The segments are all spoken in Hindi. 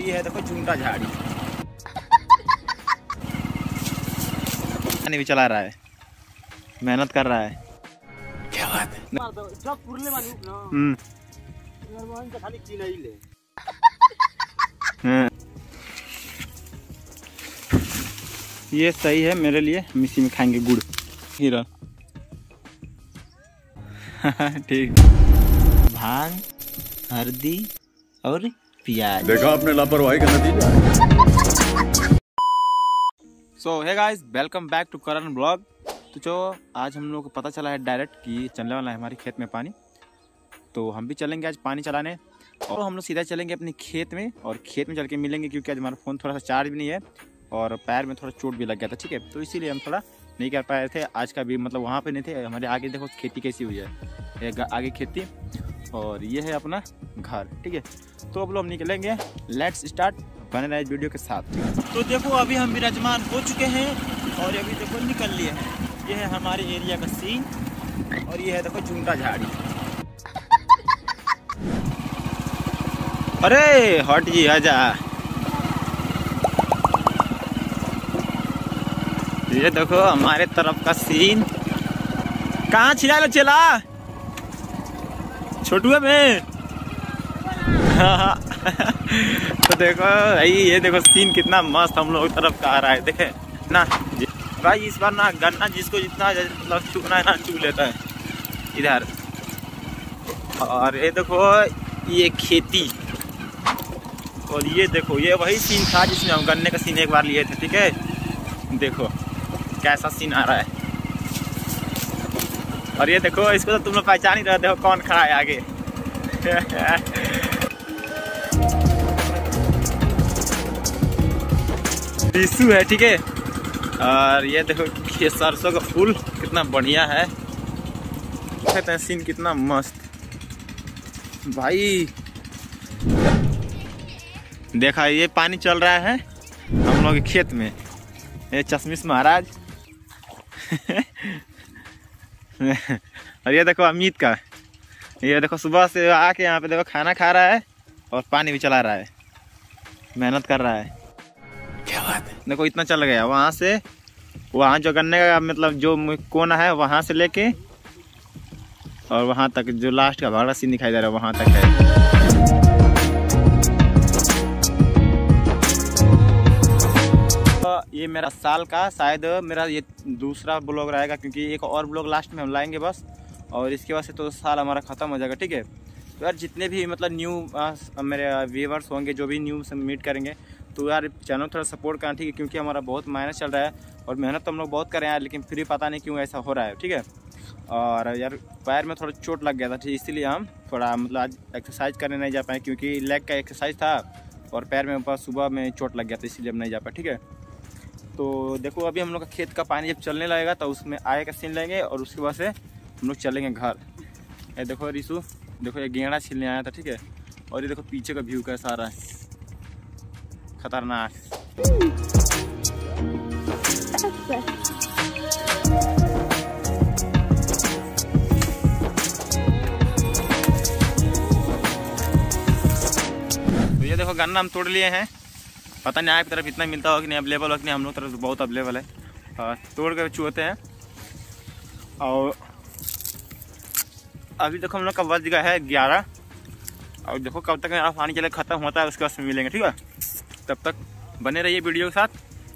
ये है देखो झुमटा झाड़ी। नहीं भी चला रहा है, मेहनत कर रहा है। क्या बात है। ये सही है मेरे लिए, मिसी में खाएंगे गुड़ हीरा। ठीक। भांग, हल्दी और प्याज। देखा आपने लापरवाही का नतीजा। So hey guys, welcome back to Karan vlog. तो जो आज हम लोग को पता चला है डायरेक्ट कि चलने वाला है हमारे खेत में पानी, तो हम भी चलेंगे आज पानी चलाने। और हम लोग सीधा चलेंगे अपने खेत में, और खेत में चल के मिलेंगे क्योंकि आज हमारा फ़ोन थोड़ा सा चार्ज भी नहीं है और पैर में थोड़ा चोट भी लग गया था। ठीक है, तो इसीलिए हम थोड़ा नहीं कर पाए थे आज का भी, मतलब वहाँ पे नहीं थे। हमारे आगे देखो खेती कैसी हुई है, आगे खेती और ये है अपना घर। ठीक है, तो अब लोग हम निकलेंगे। लेट्स स्टार्ट, बने रहे वीडियो के साथ। तो देखो अभी हम विराजमान हो चुके हैं और अभी देखो निकल लिए हैं। ये है हमारे एरिया का सीन और ये है देखो झुमटा झाड़ी। अरे हट जी, आजा। ये देखो हमारे तरफ का सीन। कहाँ छिला लो चला छोटुआ में। हाँ। तो देखो भाई, ये देखो सीन कितना मस्त हम लोग तरफ का आ रहा है। देखे ना भाई, इस बार ना गन्ना जिसको जितना मतलब छूना है ना छू लेता है इधर। और ये देखो ये खेती, और ये देखो ये वही सीन था जिसमें हम गन्ने का सीन एक बार लिए थे। ठीक है, देखो कैसा सीन आ रहा है। और ये देखो, इसको तो तुम लोग पहचान ही रहे, देखो कौन खड़ा है आगे। टिश्यू है। ठीक है, और ये देखो ये सरसों का फूल कितना बढ़िया है। कहते हैं सीन कितना मस्त भाई। देखा ये पानी चल रहा है हम लोग के खेत में। ये चश्मिश महाराज। और ये देखो अमित का, ये देखो सुबह से आके यहाँ पे देखो खाना खा रहा है और पानी भी चला रहा है, मेहनत कर रहा है। क्या बात है। देखो इतना चल गया, वहाँ से वहाँ जो गन्ने का मतलब जो कोना है वहाँ से लेके और वहाँ तक जो लास्ट का भाड़ा सीन दिखाई दे रहा है वहाँ तक है। ये मेरा साल का शायद मेरा ये दूसरा ब्लॉग रहेगा, क्योंकि एक और ब्लॉग लास्ट में हम लाएंगे बस, और इसके वजह से तो साल हमारा ख़त्म हो जाएगा। ठीक है, तो यार जितने भी मतलब न्यू मेरे व्यूवर्स होंगे जो भी न्यू से मीट करेंगे, तो यार चैनल थोड़ा सपोर्ट करना। ठीक है, क्योंकि हमारा बहुत मेहनत चल रहा है और मेहनत तो हम लोग बहुत कर रहे हैं लेकिन फिर भी पता नहीं क्यों ऐसा हो रहा है। ठीक है, और यार पैर में थोड़ा चोट लग गया था, ठीक, इसीलिए हम थोड़ा मतलब आज एक्सरसाइज करने नहीं जा पाए, क्योंकि लेग का एक्सरसाइज था और पैर में ऊपर सुबह में चोट लग गया था, इसीलिए हम नहीं जा पाए। ठीक है, तो देखो अभी हम लोग का खेत का पानी जब चलने लगेगा तो उसमें आए का सीन लेंगे और उसके बाद से हम लोग चलेंगे घर। ये देखो रिशु, देखो ये गेंड़ा छीलने आया था। ठीक है, और ये देखो पीछे का व्यू कैसा आ रहा है, खतरनाक। तो ये देखो गन्ना हम तोड़ लिए हैं। पता नहीं आपकी तरफ इतना मिलता होगा कि नहीं, अवेलेबल हो कि नहीं। हम लोग तरफ बहुत अवेलेबल है। तोड़ कर चुहते हैं। और अभी देखो हम लोग का बज गया है 11, और देखो कब तक मेरा पानी चले खत्म होता है उसके बाद में मिलेंगे। ठीक है, तब तक बने रहिए वीडियो के साथ।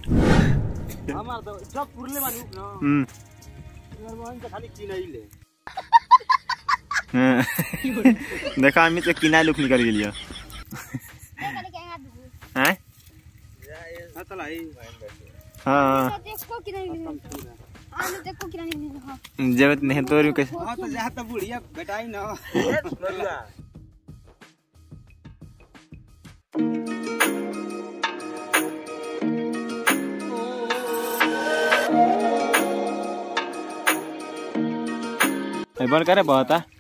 देखा अमित का किनाई लुक निकल गया। हैं? हाँ जरूरत नहीं तो बुढ़िया बेटाई ना। बंद करे बहुत है।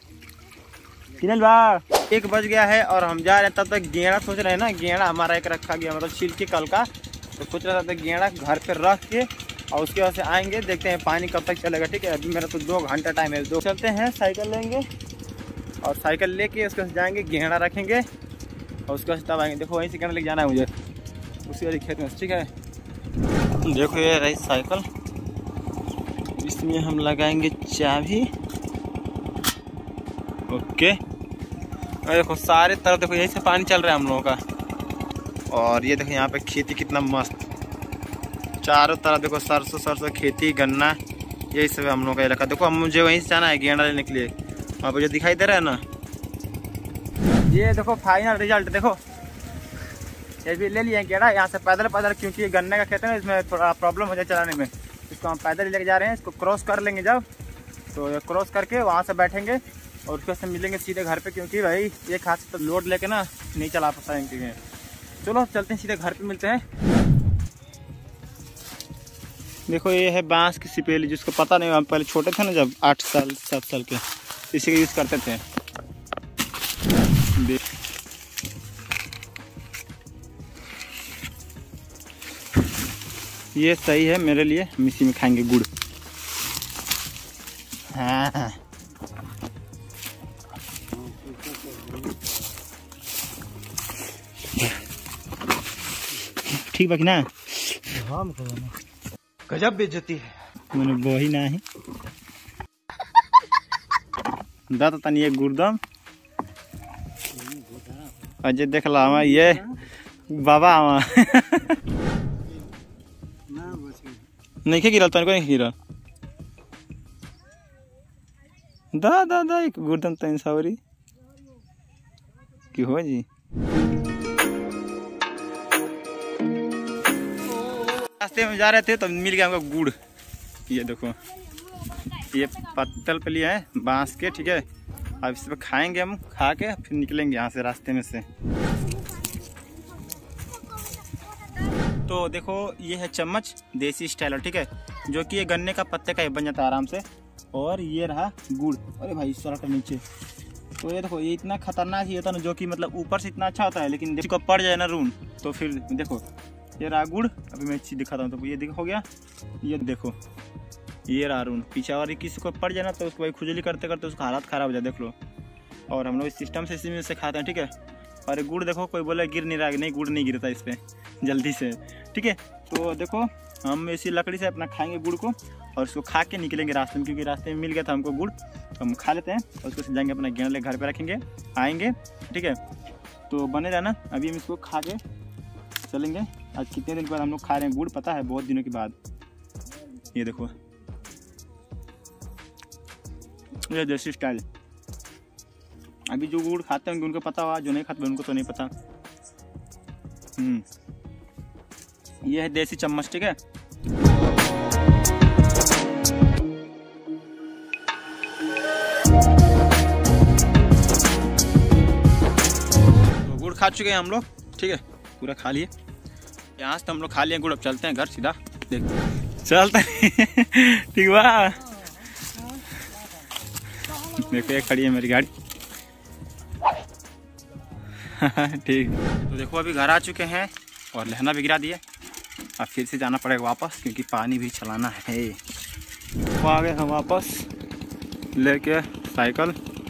1 बज गया है और हम जा रहे हैं। तब तक गेंड़ा सोच रहे हैं ना, गेंड़ा हमारा एक रखा गया मतलब छिल के कल का, तो सोच रहा था गेंड़ा घर पे रख के और उसके बाद से आएंगे, देखते हैं पानी कब तक चलेगा। ठीक है, अभी मेरा तो 2 घंटा टाइम है। 2 चलते हैं, साइकिल लेंगे और साइकिल लेके उसके बाद जाएंगे, गेंड़ा रखेंगे और उसके बाद तब आएंगे। देखो वहीं से कहने लेके जाना है मुझे उसी वाले खेत में, ठीक है। देखो ये रही साइकिल, इसमें हम लगाएंगे चाबी। ओके, और देखो सारे तरफ देखो यहीं से पानी चल रहा है हम लोगों का। और ये देखो यहाँ पे खेती कितना मस्त, चारों तरफ देखो सरसों सरसों खेती, गन्ना, यही सब हम लोगों का इलाका। देखो हम मुझे वहीं से जाना है गेंडा लेने के लिए, वहाँ पर जो दिखाई दे रहा है ना, ये देखो फाइनल रिजल्ट। देखो ये भी ले लिए गेंडा यहाँ से पैदल पैदल, क्योंकि ये गन्ने का खेत है ना, इसमें थोड़ा प्रॉब्लम हो जाए चलाने में। इसको हम पैदल लेके जा रहे हैं। इसको क्रॉस कर लेंगे जब, तो ये क्रॉस करके वहाँ से बैठेंगे और उसके बाद मिलेंगे सीधे घर पे, क्योंकि भाई ये खास तो लोड लेके ना नहीं चला पाता है इनके। चलो चलते हैं सीधे घर पे, मिलते हैं। देखो ये है बांस की सिपेली, जिसको पता नहीं, हम पहले छोटे थे ना जब 8 साल 7 साल के, इसी का यूज़ करते थे। ये सही है मेरे लिए, हम इसी में खाएंगे गुड़। हाँ ठीक बाकी ना, गजब बेइज्जती है। मैंने वो ही ना है दाता तनी ये गुड़दम अजय देख ला ये बाबा आवा नहीं खे गिरल, तनिको नहीं गिरल। दा एक गुड़दम तन सावरी की हो जी। रास्ते में जा रहे थे तो मिल गया हमको गुड़। ये देखो ये पत्तल पे लिया है बांस के, ठीक है। अब इस पे खाएंगे हम, खा के फिर निकलेंगे यहाँ से रास्ते में से। तो देखो ये है चम्मच देसी स्टाइल, ठीक है, जो कि ये गन्ने का पत्ते का बन जाता है आराम से। और ये रहा गुड़, अरे भाई सड़क के नीचे। तो ये देखो ये इतना खतरनाक ही होता है ना, जो कि मतलब ऊपर से इतना अच्छा होता है, लेकिन देखो पड़ जाए ना रून तो फिर देखो ये रहा गुड़। अभी मैं चीज दिखाता हूँ, तो ये देखो हो गया, ये देखो ये रहा रून। पीछे और किसी को पड़ जाए ना तो उसको भाई खुजली करते करते उसका हालत खराब हो जाए, देख लो। और हम लोग इस सिस्टम से इसी में से खाते हैं, ठीक है। और गुड़ देखो कोई बोले गिर नहीं रहा, नहीं गुड़ नहीं गिरता इस पर जल्दी से, ठीक है। तो देखो हम इसी लकड़ी से अपना खाएंगे गुड़ को, और उसको खा के निकलेंगे रास्ते में, क्योंकि रास्ते में मिल गया था हमको गुड़, तो हम खा लेते हैं। और उसको जाएंगे अपना गेंडे घर पे रखेंगे, आएंगे, ठीक है। तो बने रहना, अभी हम इसको खा के चलेंगे। आज कितने दिन के बाद हम लोग खा रहे हैं गुड़, पता है, बहुत दिनों के बाद। ये देखो ये देसी स्टाइल। अभी जो गुड़ खाते होंगे उनको पता होगा, जो नहीं खाते उनको तो नहीं पता। ये है देसी चम्मच, ठीक है। तो गुड़ खा चुके हैं हम लोग, ठीक है, पूरा खा लिए। यहाँ से तो हम लोग खा लिए गुड़, अब चलते हैं घर सीधा। देख चलते ठीक बा। देखो ये खड़ी है मेरी गाड़ी ठीक। तो देखो अभी घर आ चुके हैं और लहना भी गिरा दिए। अब फिर से जाना पड़ेगा वापस, क्योंकि पानी भी चलाना है। तो आ गए हम वापस लेके साइकिल।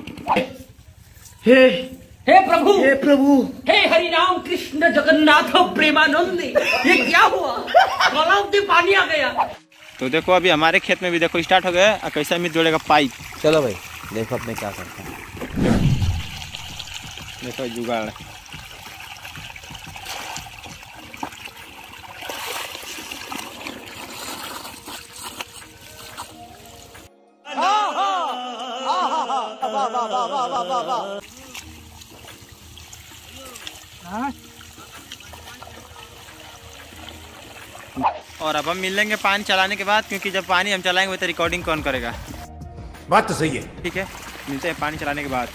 हे प्रभु, हे हरि राम कृष्ण जगन्नाथ प्रेमानंद, ये क्या हुआ? तालाब में पानी आ गया। तो देखो अभी हमारे खेत में भी देखो स्टार्ट हो गया। और कैसा मिल जोड़ेगा पाइप। चलो भाई देखो अपने क्या करते हैं। देखो जुगाड़। और अब हम मिलेंगे पानी चलाने के बाद, क्योंकि जब पानी हम चलाएंगे तो रिकॉर्डिंग कौन करेगा। बात तो सही है, ठीक है, मिलते हैं पानी चलाने के बाद।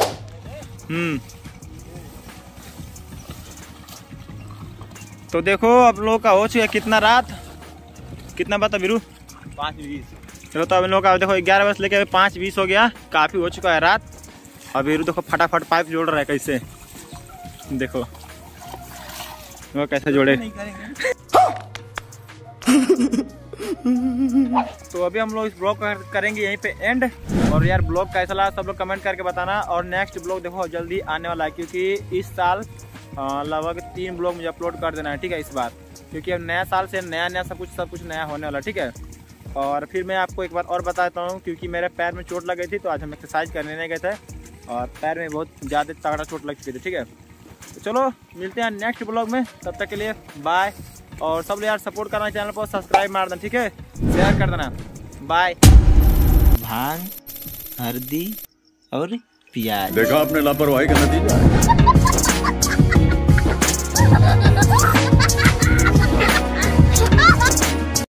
तो देखो अब लोगों का हो चुका कितना रात, कितना बता बिरू 5:20। चलो तो अब लोगों का देखो 11 बजे लेके 5:20 हो गया, काफी हो चुका है रात। अब बिरू देखो फटाफट पाइप जोड़ रहा है, कैसे देखो वो कैसे जोड़े। तो अभी हम लोग इस ब्लॉग करेंगे यहीं पे एंड। और यार ब्लॉग कैसा लगा सब लोग कमेंट करके बताना। और नेक्स्ट ब्लॉग देखो जल्दी आने वाला है, क्योंकि इस साल लगभग 3 ब्लॉग मुझे अपलोड कर देना है, ठीक है इस बार, क्योंकि अब नया साल से नया सब कुछ नया होने वाला, ठीक है। और फिर मैं आपको एक बार और बताता हूँ, क्योंकि मेरे पैर में चोट लग गई थी, तो आज हम एक्सरसाइज करने नहीं गए थे और पैर में बहुत ज़्यादा तगड़ा चोट लग चुकी थी, ठीक है। तो चलो मिलते हैं नेक्स्ट ब्लॉग में, तब तक के लिए बाय। और सब लोग यार सपोर्ट करना, चैनल को सब्सक्राइब मार देना, ठीक है, शेयर कर देना, बाय। भांग, हल्दी और प्याज। देखा आपने लापरवाही का नतीजा है।